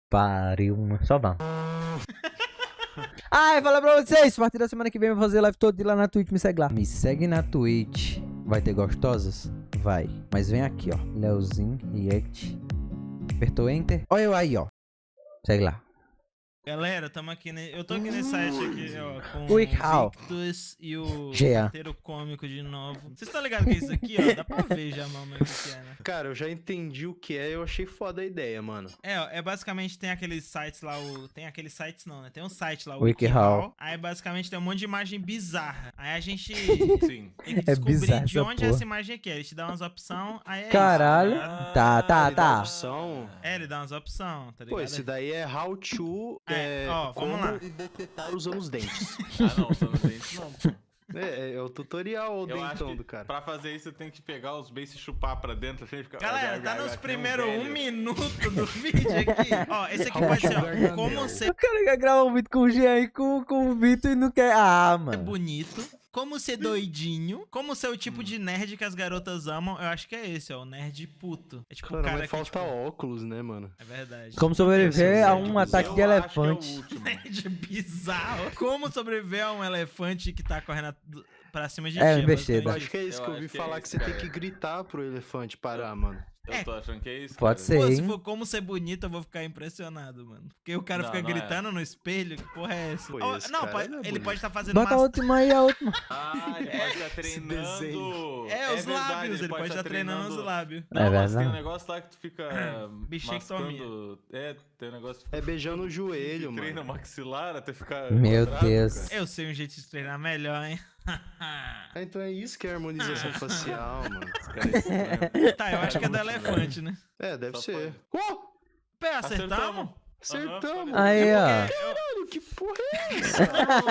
pariu, mano. Só vamos. Ai, fala pra vocês. A partir da semana que vem eu vou fazer live todo dia lá na Twitch. Me segue lá. Me segue na Twitch. Vai ter gostosas? Vai. Mas vem aqui, ó. Leozinho, React. Apertou Enter. Olha eu aí, ó. Segue lá. Galera, tamo aqui, eu tô aqui nesse site aqui, ó, com O o Victor Victus e o Jean. roteiro cômico de novo. Vocês estão ligados que é isso aqui, ó? Dá pra ver já, mano, o que é, né? Cara, eu já entendi o que é, eu achei foda a ideia, mano. É, ó, basicamente tem aqueles sites lá, tem aqueles sites não, né? Tem um site lá, o WikiHow. Aí basicamente tem um monte de imagem bizarra. Aí a gente Sim. tem que É descobrir bizarro de essa onde porra. essa imagem aqui é. Ele te dá umas opções, aí é Caralho. isso, tá ligado? Tá. Opção. É, ele dá umas opções, tá ligado? Pô, esse daí é how to. Ó, vamos lá. Bocetar usando os dentes. Ah, não, usando os dentes não, pô. É o tutorial, o Eu acho dentão que do cara. pra fazer isso, você tem que pegar os beijos e chupar pra dentro. Assim, fica... Galera, tá nos que nem primeiros velho. 1 minuto do vídeo aqui. Ó, esse aqui pode ser, ó, como ser O cara quer gravar um vídeo com o Jean e com o Vitor e não quer. Ah, mano. bonito, como ser doidinho, como ser o tipo de nerd que as garotas amam. Eu acho que é esse, ó, o nerd puto. É tipo o Cara, cara mas que, falta tipo, óculos, né, mano? é verdade. Como sobreviver a um ataque de Eu acho elefante. que é o último. Nerd bizarro. Como sobreviver a um elefante que tá correndo pra cima de É, ti, um besteira. Eu basicamente. acho que é isso Eu que eu ouvi acho que é falar, isso, que você tem cara. que gritar pro elefante parar, mano. Eu tô achando que é isso. Pode cara. ser. Pô, se hein? for como ser bonito, eu vou ficar impressionado, mano. Porque o cara Não, fica não é. gritando no espelho, que porra é essa? Pô, Ó, esse não, cara pode- não é ele bonito. pode estar fazendo Bota a última aí, a última. Ah, ele pode estar treinando. desenho. É, os verdade, lábios, ele pode estar treinando os lábios. Não, É mas verdade. tem um negócio lá que tu fica Bichectomia. mascando... É, tem um negócio... É beijando o joelho, que treina mano. maxilar até ficar... Meu quadrado, Deus. cara. Eu sei um jeito de treinar melhor, hein? Ah, então é isso que é harmonização facial, mano. Esse cara é estranho. Tá, eu acho que é do elefante, né? É, deve Só ser. Pé, acertamos? Acertamos. Aí, ó. Caralho, que porra é essa?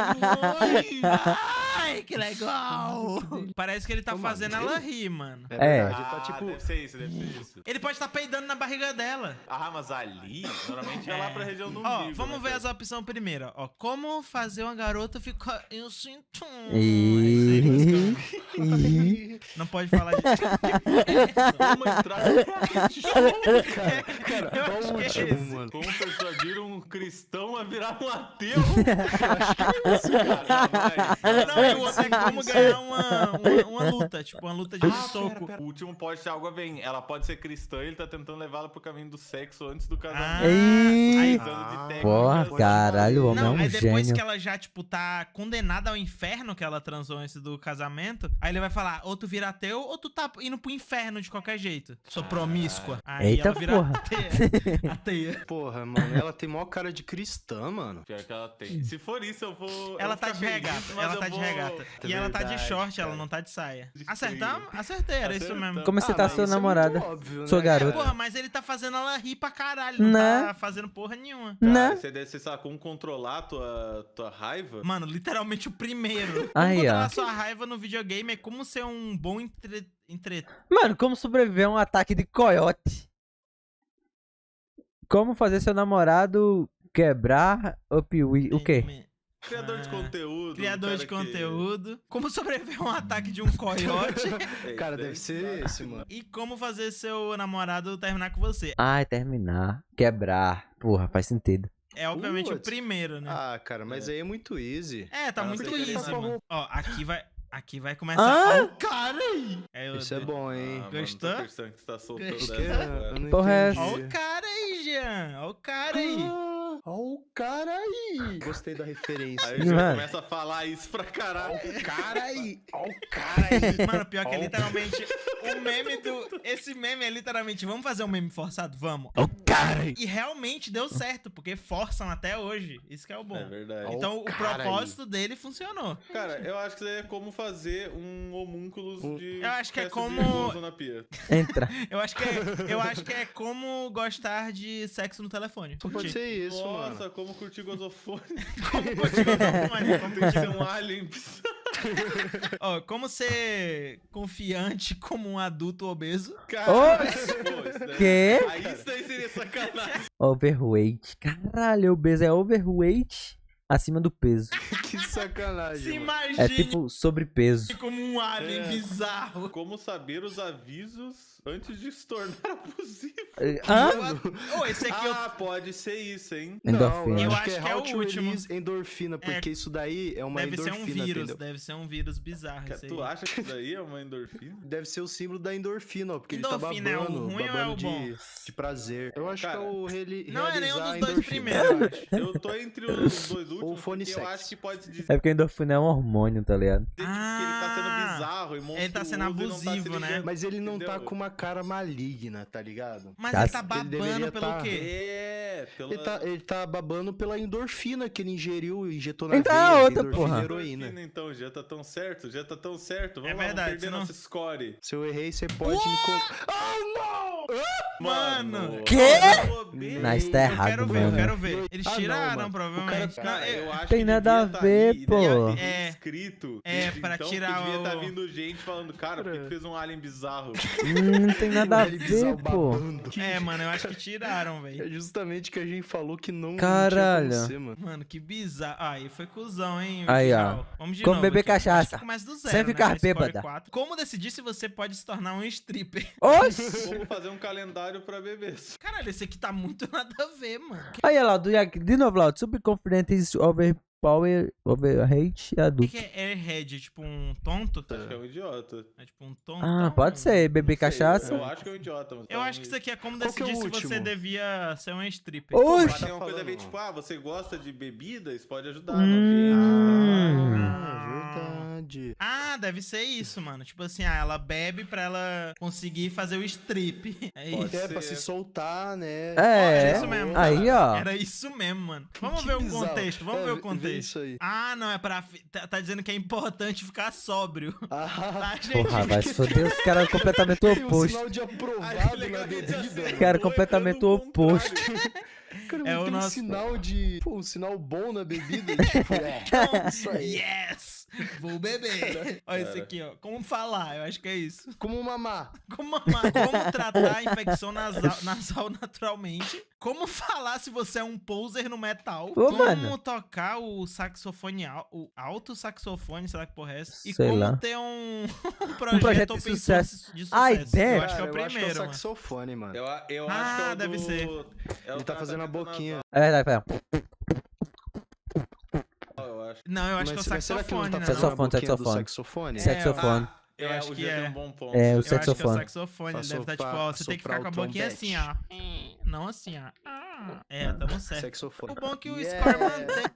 Ai, que legal! Parece que ele tá Toma, fazendo viu? ela rir, mano. É É. verdade, tá tipo... deve ser isso, deve ser isso. Ele pode estar peidando na barriga dela. Ah, mas ali, normalmente é lá pra região do Ó, umbigo. vamos né, ver cara? as opções primeiro. Ó, como fazer uma garota ficar... Eu sinto... Ih. É isso aí, basicamente. Não pode falar de... Uma entrada... Cara, Eu qual acho o que é último, esse. mano? Como persuadir um cristão a virar um ateu? Acho que é isso, cara. Não, e o outro é como ganhar uma luta. Tipo, uma luta de soco. O último pode ter algo a ver. Ela pode ser cristã e ele tá tentando levá-la pro caminho do sexo antes do Ah, casamento. Ih. Precisando de técnicas. Porra, caralho, o homem é Não, um aí depois gênio. que ela já, tipo, tá condenada ao inferno que ela transou antes do casamento, aí ele vai falar, ou tu vira ateu, ou tu tá indo pro inferno de qualquer jeito. Sou promíscua. Aí Eita ela vira porra. ateia. Porra, mano, ela tem maior cara de cristã, mano. Pior que ela tem. Se for isso, eu vou. Ela eu vou tá ficar de feliz, regata, mas ela eu tá de vou- regata. É E ela tá de verdade, short, ela cara. não tá de saia. De Acertamos? feio. Acertei, era isso Acertamos. mesmo. Como você tá mas sua isso é namorada? muito óbvio, Sua né, garota. cara? Porra, mas ele tá fazendo ela rir pra caralho, não Né? tá fazendo porra nenhuma. Cara, Né? você sabe como controlar a tua raiva? Mano, literalmente o primeiro. Como Aí, ó. controlar sua raiva no videogame é como ser um bom Mano, como sobreviver a um ataque de coiote? Como fazer seu namorado quebrar o quê? Criador de conteúdo. Criador um de cara que- conteúdo. Como sobreviver a um ataque de um coiote. É, Cara, isso deve daí. ser esse, mano. E como fazer seu namorado terminar com você. Ai, terminar. Quebrar. Porra, faz sentido. É obviamente o Putz. primeiro, né? Ah, cara, mas aí é muito easy. É, tá Ah, muito não sei easy, se ele tá mano. Ó, aqui vai começar. Ah? Ó, o cara aí! Isso é bom, hein? Ah, Gostou? Mano, tô pensando que tu tá soltando Gostou? essa agora. Eu não Porra, é entendi. Ó o cara aí, Jean. Ó o cara aí. Ó o cara aí. Gostei da referência. Aí você Mano. começa a falar isso pra caralho. Cara aí. Ó o cara aí. Mano, pior que é literalmente o meme do... Esse meme é literalmente, vamos fazer um meme forçado? Vamos. O cara aí. E realmente deu certo, porque forçam até hoje. Isso que é o bom. É verdade. Então o cara propósito dele funcionou. Cara, eu acho que isso aí é como fazer um homúnculos de. Eu acho que é festa de como- gozo na pia. Entra. Eu acho que é como gostar de sexo no telefone. Pode Curtir. ser isso, Nossa, mano. como curtir gozofone. Como curtir gozofone, como Tem que curtir- ser um alien. Ó, como ser confiante como um adulto obeso. Cara, Ô, pô, isso daí- quê? Aí isso daí seria sacanagem. Overweight. Caralho, o peso é overweight acima do peso. Que sacanagem, Se mano. imagine É tipo sobrepeso. como um alien É. bizarro. Como saber os avisos antes de se tornar abusivo. Hã? Ô, esse aqui eu... Pode ser isso, hein? Endorfina. Eu Não, acho que é how o to último. release endorfina, porque isso daí é uma Deve ser endorfina, um vírus, entendeu? deve ser um vírus bizarro esse aí. Tu acha que isso daí é uma endorfina? Deve ser o símbolo da endorfina, ó, porque Endorfina ele é tá o babando, ruim ou é babando o bom? de prazer. Eu acho Cara, que é o não é nenhum realizar dos a dois endorfina. primeiros, eu acho. Eu tô entre os dois últimos, Ou fone porque eu sex. acho que pode dizer É porque endorfina é um hormônio, tá ligado? que ele tá sendo bizarro e monstruoso. ele tá sendo e não tá se abusivo, né? ligando, Mas ele não tá entendeu? com uma cara maligna, tá ligado? Mas Tá, ele tá ele babando deveria pelo tá- quê? É, pela... Ele tá babando pela endorfina que ele ingeriu e injetou na Então é veia. outra, endorfina porra. e heroína. Então, já tá tão certo, já tá tão certo. Vamos É lá, verdade, vamos perder não- nossa score. Se eu errei, você pode me... Mano, Quê? Bobeira. Não, isso tá eu errado, quero ver, eu mano. quero ver. Eles Ah, não, tiraram, mano. provavelmente. O cara- Não, Eu acho Tem que nada devia a ver, tá pô. ali, É. escrito. É, desde pra então, tirar que devia o- estar vindo gente falando, cara, por que tu fez um alien bizarro? Não tem nada a Ele ver, bizarro pô. babando. É, mano, eu acho que tiraram, É velho. justamente que a gente falou que não Caralho. tinha como ser, mano. Mano, que bizarro. Aí foi cuzão, hein? Aí, ó. Tchau. Vamos de Como novo beber aqui. Acho cachaça. que começa do zero, Sem né? ficar A score bêbada. 4. Como decidir se você pode se tornar um stripper? Oxi! Vamos fazer um calendário pra bebês. Caralho, esse aqui tá muito nada a ver, mano. Aí, Laudo, de novo, Laudo. Subconfidente is overrate O adulto. que é airhead? Tipo um tonto? Acho que é um idiota. É tipo um tonto. Ah, pode ser. Beber Não sei, cachaça. Eu acho que é um idiota. Mas Eu acho que isso aqui é como Qual que é o decidir se você último? devia ser um stripper. Oxi! Mas tem uma coisa a ver, falando. tipo, você gosta de bebida? Isso pode ajudar Hum. no ambiente. Verdade. Ah, deve ser isso, mano. Tipo assim, ela bebe pra ela conseguir fazer o strip. É Pode isso. É, pra se soltar, né? É, Era isso mesmo. aí, ó. Era isso mesmo, mano. Vamos Que ver o bizarro. contexto, vamos É, ver o vê contexto. isso aí. Ah, não, é pra... Tá dizendo que é importante ficar sóbrio. Ah, Tá, gente? Porra, vai se foder. Os caras completamente tem um oposto. sinal de aprovado na bebida. Cara, completamente o oposto. Cara, É não o tem um nosso- sinal de... Pô, um sinal bom na bebida. Tipo, isso aí. Yes! Vou beber. Olha isso aqui, ó. Como falar? Eu acho que é isso. Como mamar. Como tratar a infecção nasal naturalmente. Como falar se você é um poser no metal. Ô, como mano. tocar o saxofone, o alto saxofone, sei lá que porra é essa. E Sei como lá. ter um projeto, projeto de open sucesso. source de sucesso. A ideia- Eu acho que é o Cara, eu acho que é primeiro, o mano. saxofone, mano. Eu Ah, acho que é o deve ser. Ele tá fazendo a boquinha. É verdade, pera. Eu acho. Não, eu acho que é o Mas será que ele saxofone, não tá né? fazendo Saxofone, a boquinha do saxofone. saxofone? Saxofone. Eu acho o que Jean é. tem um bom ponto. É, o Eu acho que é o saxofone. saxofone. Pra Ele deve estar tipo, soprar- ó, você tem que ficar com a soprar o boquinha trompete. assim, ó. Não assim, ó. É, tamo certo. Saxofone. O bom é que o Yeah. score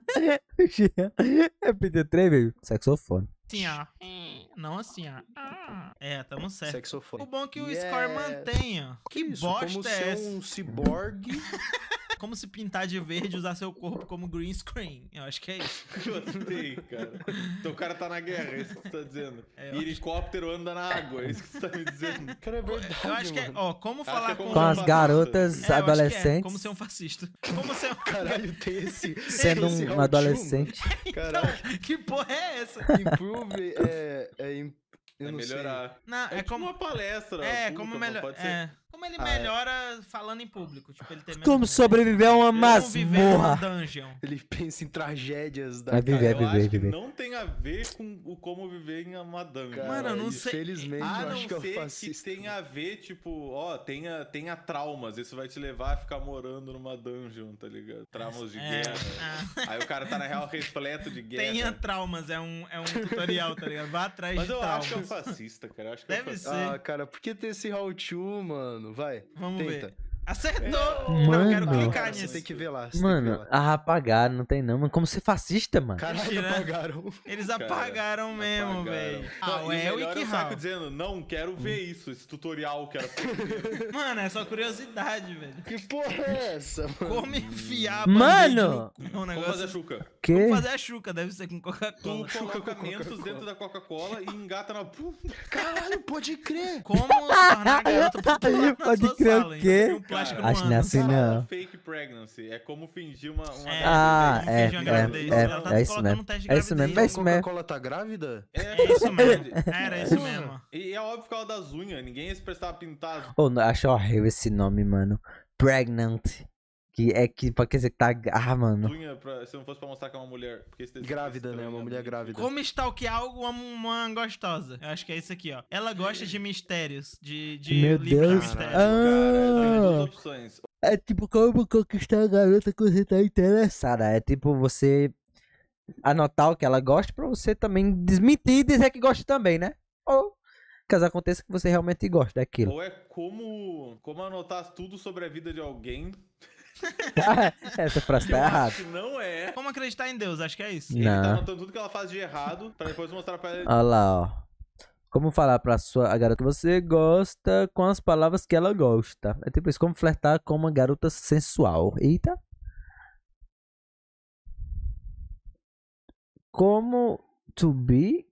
mantém É PT3, velho. Saxofone. assim, ó. Não assim, ó. É, tamo certo. Saxofone. O bom é que o Yeah. score mantém, ó. Que Isso, bosta como é ser essa? um ciborgue. Como se pintar de verde e usar seu corpo como green screen. Eu acho que é isso. Gostei, cara. Então o cara tá na guerra, é isso que você tá dizendo. É, eu E helicóptero anda na água, é isso que você tá me dizendo. Cara, é verdade, Eu acho que é, mano. ó, como que falar é com... como Com as fascista. garotas É, eu acho que é, adolescentes. como ser um fascista. Como ser um... Caralho, tem esse... Sendo esse um how-to, adolescente. mano. Caralho, Que porra é essa? improve eu É não sei. melhorar. Não, É, é tipo como... uma palestra. É, pública, como mas melhor... pode ser. É, como ele Ah, é. melhora falando em público. Tipo, ele tem menos Como medo. sobreviver a uma Como viver numa masmorra. dungeon. Ele pensa em tragédias da Vai viver, Eu acho que viver. não tem a ver com o como viver em uma dungeon. Cara, Mano, eu não sei. Infelizmente, A eu não acho que é o ser que fascista. tenha a ver, tipo, tenha traumas. Isso vai te levar a ficar morando numa dungeon, tá ligado? Traumas de É, guerra. ah. Aí o cara tá na real repleto de guerra. Tenha traumas, é um tutorial, tá ligado? Vá atrás Mas de eu traumas. acho que é um fascista, cara. Eu acho que é um Deve fascista. ser. Ah, cara, por que ter esse how-to, mano? Vai, Vamos tenta. ver. Acertou! Mano. Não, eu quero Não, clicar Cara, nisso. você tem que ver lá. você tem que Mano, ver lá. apagaram, não tem não. Mas como ser fascista, mano? Caralho, Mentira. apagaram. Eles Cara, apagaram mesmo, Apagaram. velho. Não, Ah, o e El e melhor é o que saco Hal. dizendo, não, quero ver isso, esse tutorial que era pra Mano, é só curiosidade, velho. Que porra é essa, mano? Como enfiar a Mano! band-aid no Vamos negócio. fazer a chuca. Que? Como fazer a chuca, deve ser com Tu Coca-Cola. coloca mentos dentro da Coca-Cola e engata na bunda. Caralho, pode crer. Como se tornar a garota popular na Pode sua crer o sala, hein? quê? Tem um plástico Acho no que não é ânus. assim, não. Fake pregnancy. É como fingir uma Ah, É, fingir uma gravidez. Ela tá é isso colocando mesmo. um teste de É isso mesmo, é gravidez. isso mesmo. Coca-Cola tá grávida? É isso mesmo. Era isso mesmo. E é óbvio por causa das unhas. Ninguém ia se prestar a pintar as Oh, acho horrível esse nome, mano. Pregnant. Que pode dizer que tá. Ah, mano. Unha se não fosse pra mostrar que é uma mulher. Porque esse desenho Grávida, é né? Uma mulher grávida. Como stalkear uma gostosa? Eu acho que é isso aqui, ó. Ela gosta de mistérios, de Meu livros de Deus. mistério. Cara, tem duas Ah, opções. é tipo como conquistar a garota que você tá interessada. É tipo você anotar o que ela gosta pra você também desmentir e dizer que gosta também, né? Ou caso aconteça que você realmente gosta daquilo. Ou é como anotar tudo sobre a vida de alguém. Essa frase Que eu tá errada. acho que não é. Como acreditar em Deus? Acho que é isso. Ele tá Não. anotando tudo que ela faz de errado pra depois mostrar pra ela. Olha lá, ó. Como falar pra a garota que você gosta com as palavras que ela gosta. É tipo isso, como flertar com uma garota sensual. Eita. Como to be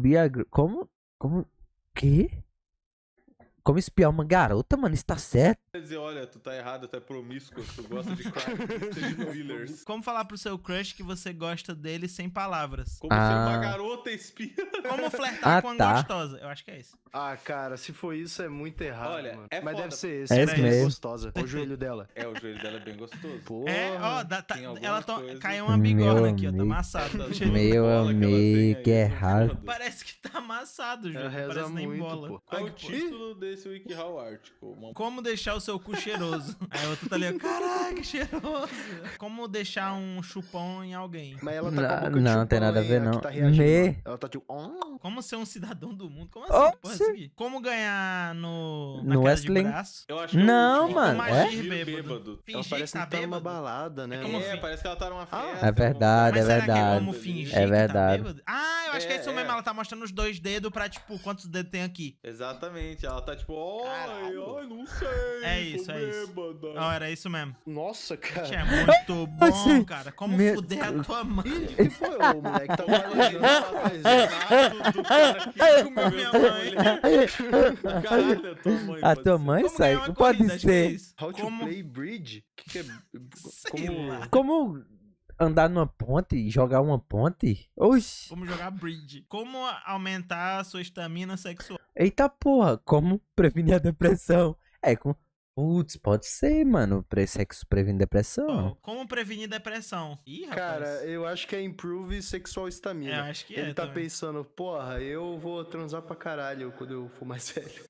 como que? Como espiar uma garota, mano, isso tá certo? Quer dizer, olha, tu tá errado, tu é promíscuo, tu gosta de crime thrillers. Como falar pro seu crush que você gosta dele sem palavras? Como ser uma Ah. garota espia. Como flertar Ah, com uma tá. gostosa? Eu acho que é isso. Ah, cara, se for isso é muito errado, Olha, mano. é Mas foda. deve ser esse. É né? esse mesmo. Gostosa. O joelho dela. É, o joelho dela é bem gostoso. Porra. É, ó, tem algumas ela coisas. caiu uma Meu bigorna aqui, ó, tá amigo. amassado. Essa cheia de Meu bola que ela tem amigo, aí, que é errado. foda. Parece que tá amassado, Júlio. Reza Parece nem muito, bola. pô. Qual Ai, o que porra. título desse WikiHow article? Como deixar o seu cu cheiroso? Aí o outro tá ali, ó, caraca, que cheiroso. Como deixar um chupão em alguém? Mas ela tá com a boca de Não, chupão, tem nada a hein, ver, que não. tá reagindo, Me- mano. Ela tá tipo... Como ser um cidadão do mundo? Como assim? Que porra é isso Oxi. aqui? Como ganhar na No queda wrestling? de braço? Eu acho que Não, é o último. mano, Como é? agir bêbado? Ela Fingir parece que tá que tá numa bêbado? balada, né? É como É, fi- parece que ela tá numa Ah, festa. É verdade, Mas é será que é verdade. como fingir É que verdade. tá bêbado? Ah, eu acho que é isso É, mesmo. é. Ela tá mostrando os 2 dedos pra, tipo, quantos dedos tem aqui. Exatamente, ela tá tipo, ai, Caralho. ai, não sei. É isso, tô é isso. bêbada. Ó, era isso mesmo. Nossa, cara. Gente, é muito bom, Assim, cara. Como meu- fuder a tua mãe? Que foi, ô, moleque? Tá Olha, malhando. do cara que comeu minha tua mãe. mulher. Caralho, a tua mãe. A pode tua ser. mãe Como sai. ganhar uma Não pode corrida? Acho que é ser. isso. How to Como... play bridge? Que é... Sei lá. Como andar numa ponte? Jogar uma ponte? Oxi. Como jogar bridge. Como aumentar a sua estamina sexual. Eita porra. Como prevenir a depressão? É, com. Putz, pode ser, mano. Sexo previne depressão. Como prevenir depressão. Ih, rapaz. Cara, eu acho que é improve sexual estamina. Eu acho que Ele é tá também. pensando, porra, eu vou transar pra caralho quando eu for mais velho.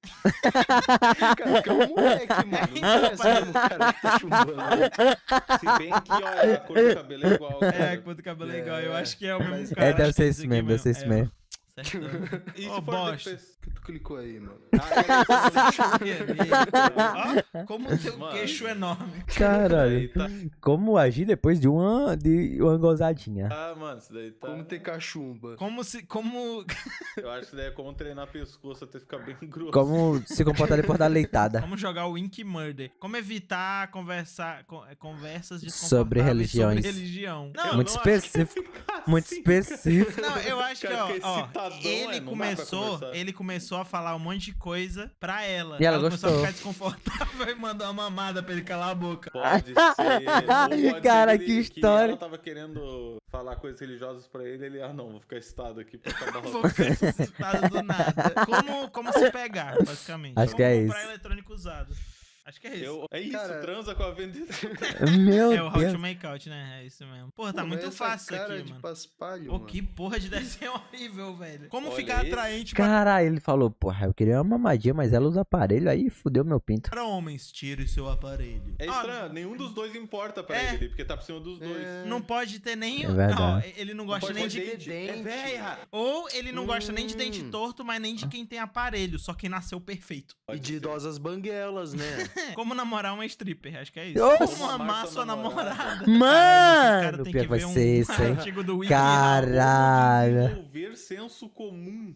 Cara, porque é um moleque, mano. Não parece mesmo o cara que tá chumbando. Se bem que, olha, a cor do cabelo é igual. É, cara. a cor do cabelo é É, igual. Eu acho que é o mesmo mas- cara. É, deve acho que ser é isso aqui mesmo, deve ser isso mesmo. Certo. E Ô, se for bosta. depois... que tu clicou aí, mano? Ó, como o teu Mano. queixo é enorme. Caralho. Aí tá- Como agir depois de uma gozadinha? Ah, mano, isso daí tá... Como ter cachumba? Como Eu acho que daí é como treinar pescoço até ficar bem grosso. Como se comportar depois da leitada? Como jogar o Ink Murder. Como evitar conversas desconfortáveis Sobre religiões. sobre religião. Não, Muito não acho- específico. Muito específico. Não, eu acho que, Cara, ó, fica ó, excitadão, ele não dá pra começou, conversar. ele começou a falar um monte de coisa pra ela. E ela começou a gostou. ficar desconfortável e mandou uma mamada pra ele calar a boca. Pode ser. Ou pode Cara, ser que história. ela tava querendo falar coisas religiosas pra ele, não, vou ficar excitado aqui pra acabar Vou ficar ressuscitado do nada. Como se pegar, basicamente. Acho que Como é comprar isso. eletrônico usado. Acho que é isso. É isso, Cara- transa com a vendedora. Meu É o How Deus. to Make Out, né? É isso mesmo. Porra, tá Pô, muito essa fácil isso cara aqui, de mano. paspalho, Pô, mano. que porra de desenho horrível, velho. Como Olha ficar esse. atraente Caralho, ele falou, porra, eu queria uma mamadinha, mas ela usa aparelho, aí fudeu meu pinto. para homens? Tire seu aparelho. É Ah, estranho, nenhum dos dois importa pra É. ele, porque tá por cima dos dois. Não pode ter nem. É verdade. Ó, ele não gosta Pode nem ter de. dente. É véia. Ou ele não gosta nem de dente torto, mas nem de quem tem aparelho, só quem nasceu perfeito. E Pode de ser. idosas banguelas, né? Como namorar uma stripper, acho que é isso. Nossa. Como amar sua namorada. Mano, Caralho, esse cara tem pior que vai ver um ser isso, hein? artigo do Wiki. Caralho. Desenvolver senso comum.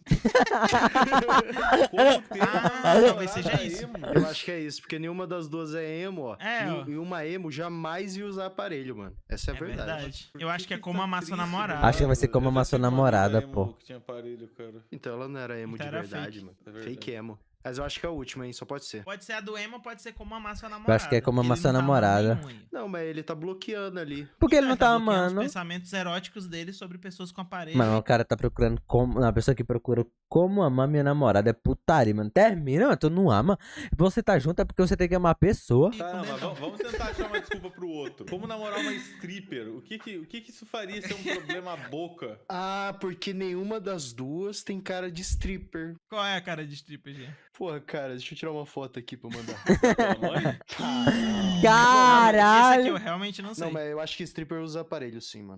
Como ter Ah, uma talvez seja namorada isso. emo. Eu acho que é isso, porque nenhuma das duas é emo, ó. É, ó. E uma emo jamais ia usar aparelho, mano. Essa é a É verdade. verdade. Por Eu acho que é tá como amar sua triste, namorada. mano? Acho que vai ser como Eu já amar sua tive uma amiga namorada, emo pô. que tinha aparelho, cara. Então ela não era emo Então de era verdade, fake. mano. É verdade. Fake emo. Mas eu acho que é a última, hein? Só pode ser. Pode ser a do emo, pode ser como amar sua namorada. Eu acho que é como porque amar ele sua não tá amando namorada. nenhum aí. Não, mas ele tá bloqueando ali. Porque ele não tá bloqueando amando. os pensamentos eróticos dele sobre pessoas com aparelho. Mano, o cara tá procurando como. Uma pessoa que procura como amar minha namorada é putaria, mano. Termina, mano. Tu não ama. Você tá junto é porque você tem que amar a pessoa. Tá, mas vamos tentar achar uma desculpa pro outro. Como namorar uma stripper? O que isso faria ser um problema à boca? Ah, porque nenhuma das duas tem cara de stripper. Qual é a cara de stripper, gente? Porra, cara, deixa eu tirar uma foto aqui pra mandar. Tua mãe? Esse Caralho! aqui eu realmente não sei. Não, mas eu acho que stripper usa aparelho sim, mano.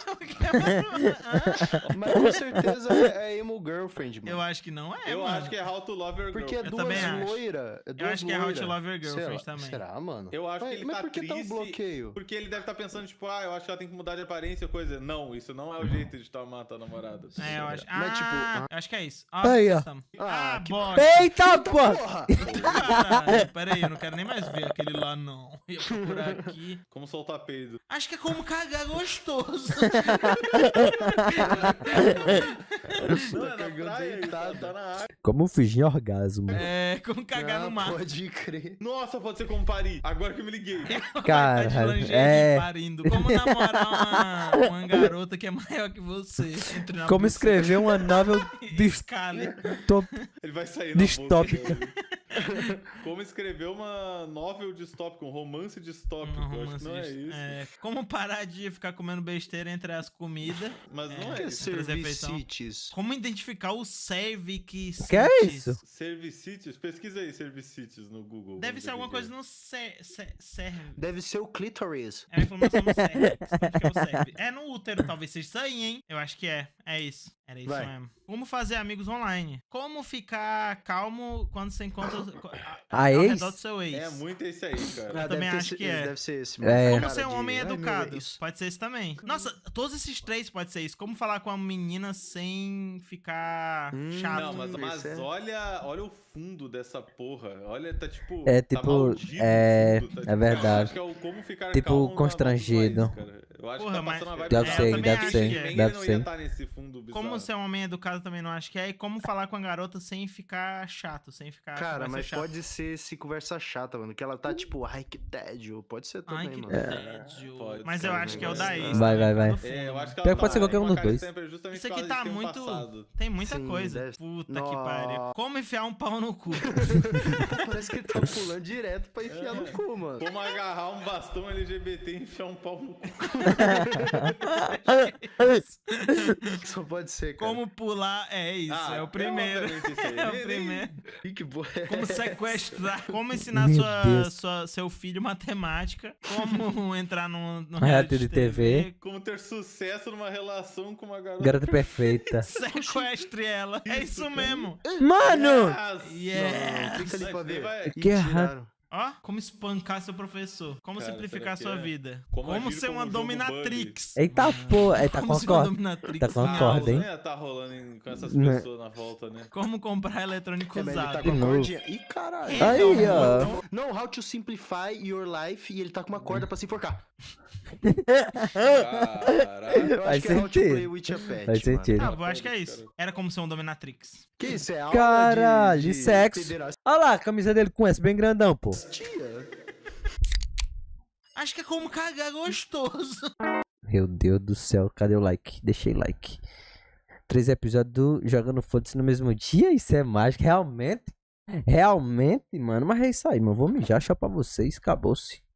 Mas com certeza é emo girlfriend, mano. Eu acho que não é, Eu mano. acho que é How to Love Your Porque é Girlfriend. duas também acho. loiras. Eu acho que é How to Love Your Girlfriend Sei lá. também. Será, mano? Eu acho que ele mas tá por que tá um triste bloqueio? Porque ele deve estar pensando, tipo, eu acho que ela tem que mudar de aparência, coisa. Não, isso não é o jeito de tomar tua namorada. É, eu acho. Mas, tipo, eu acho que é isso. Aí, ó. acertamos. Ah, que bosta. Eita, pô! Porra! Caralho, pera aí, eu não quero nem mais ver aquele lá, não. Eu ia procurar aqui. Como soltar peido. Acho que é como cagar gostoso. Não, é na cagando praia, isso, deitado. tá na água. Como fingir orgasmo. É, como cagar no mar. Pode crer. Nossa, pode ser como parir. Agora que eu me liguei. Cara, Vai tá de lingerie é. parindo. Como namorar uma garota que é maior que você. Entre na Como buceta escrever uma novel e escale. Ele vai sair na Distópica. boca dele. Como escrever uma novel distópica, um romance distópico. Eu acho que não é isso. Como parar de ficar comendo besteira entre as comidas. Mas não O é que é isso. servicites? Como identificar o cervix. Que é isso? Servicites? Pesquisa aí servicites no Google. Deve vamos ser ver alguma o que coisa no cervix. Deve ser o clitoris. É uma informação no cervix. Onde que é o cervix? É no útero, talvez seja isso aí, hein? Eu acho que é. É isso. Era isso Vai. mesmo. Como fazer amigos online? Como ficar calmo quando você encontra A ao ex? redor do seu ex? É muito esse aí, cara. Eu também acho que é. Deve ser esse, É. Como Cara ser um de, homem "Ai, meu educado? ex". Pode ser esse também. Nossa, todos esses três pode ser isso. Como falar com uma menina sem ficar chato. Não, mas Isso é. olha o fundo dessa porra. Olha, tá tipo. É tá tipo, maldito o é- fundo, tá, é tipo, verdade. eu acho que é o como ficar Tipo, calmo na constrangido. voz, cara. Eu acho Porra, que tá passando mas- uma vibe Deve errada. ser, eu também deve acho ser, que é. Nem deve ele não ser. ia estar nesse fundo bizarro. Como ser um homem educado também não acho que é. E como falar com a garota sem ficar chato, sem ficar. Cara, conversa mas chata. pode ser esse conversa chata, mano. Que ela tá tipo, ai que tédio. Pode ser Ai, também, que mano. tédio. pode Mas ser eu um acho que é o da negócio. ex. Vai, também, vai, no vai. fundo. É, eu acho que Pior que pode ser qualquer um dos dois. Justamente Isso por aqui causa tá desse tempo muito. passado. Tem muita Sim, coisa. deve- Puta que Nossa. pariu. Como enfiar um pau no cu? Parece que ele tá pulando direto pra enfiar no cu, mano. Como agarrar um bastão LGBT e enfiar um pau no cu. Só pode ser, cara. Como pular. É isso, é o primeiro. obviamente isso aí. É o Nem- primeiro. Ih, que boa é Como essa? sequestrar. Como ensinar Meu Deus. seu filho matemática. Como entrar no Reality de TV. Como ter sucesso numa relação com uma garota. Garota perfeita. Sequestre ela. É isso cara. mesmo. Mano! Yeah. Clica ali pra ver. Vai- Que Ih, errado. tiraram. Ó, como espancar seu professor. Como Cara, simplificar será que sua é? vida. Como Como agir ser como uma um jogo dominatrix. Eita porra. É, tá Como com ser uma corda. dominatrix. Tá com em a aula. corda, hein? Não ia tá rolando com essas Né? pessoas na volta, né? Como comprar eletrônico É, mas ele tá usado. com a De novo. cordinha. Ih, caralho. Aí, ó. Não, how to simplify your life. E ele tá com uma corda pra se enforcar. Caralho. Eu Faz acho que é how to sentido. play with a pet, Faz mano. sentido. Ah, eu acho que é isso. Era como ser um dominatrix. Que isso? É aula Caralho, de sexo. pederastia? Olha lá, a camisa dele com S bem grandão, pô. Acho que é como cagar gostoso. Meu Deus do céu, cadê o like? Deixei like. 3 episódios do Jogando Foda-se no mesmo dia? Isso é mágico, realmente? Realmente, mano. Mas é isso aí, mano. Vou mijar, tchau pra vocês, acabou-se.